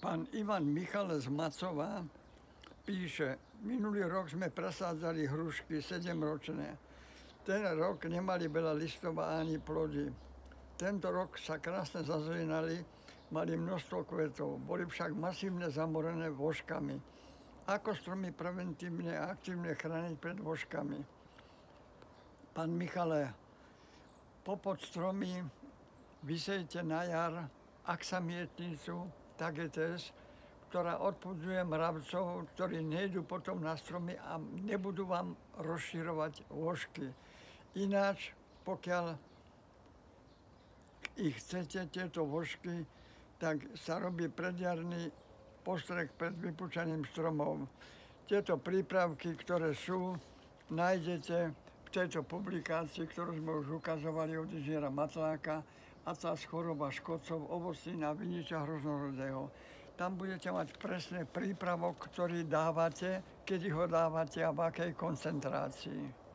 Pán Ivan Michal z Macova píše: minulý rok sme presádzali hrušky 7-ročné. Ten rok nemali veľa listov a ani plody. Tento rok sa krásne zazelenali, mali množstvo kvetov, boli však masívne zamorené vožkami. Ako stromy preventívne a aktívne chrániť pred vožkami? Pán Michale, popod stromy vysejte na jar aksamietnicu, tagetes, ktorá odpudzuje mravcov, ktorí nejdú potom na stromy a nebudú vám rozširovať vožky. Ináč, pokiaľ ich chcete, tieto vožky, tak sa robí predjarný postreh pred vypúčaním stromov. Tieto prípravky, ktoré sú, nájdete v tejto publikácii, ktorú sme už ukazovali od inžiniera Matláka, Atlas choroba škodcov, ovocnín a viniča hroznorodého. Tam budete mať presne prípravok, ktorý dávate, kedy ho dávate a v akej koncentrácii.